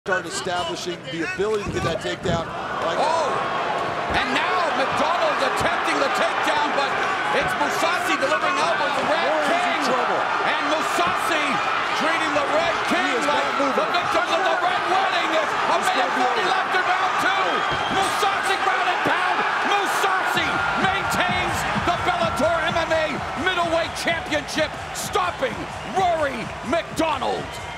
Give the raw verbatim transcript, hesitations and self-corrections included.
Start establishing the ability to get that takedown. Like oh, and now MacDonald attempting the takedown, but it's Mousasi delivering elbows. The Red King, and Mousasi treating the Red King like the victors of the Red Wedding. It's a minute forty left in round two. Mousasi ground and pound. Mousasi maintains the Bellator M M A middleweight championship, stopping Rory MacDonald.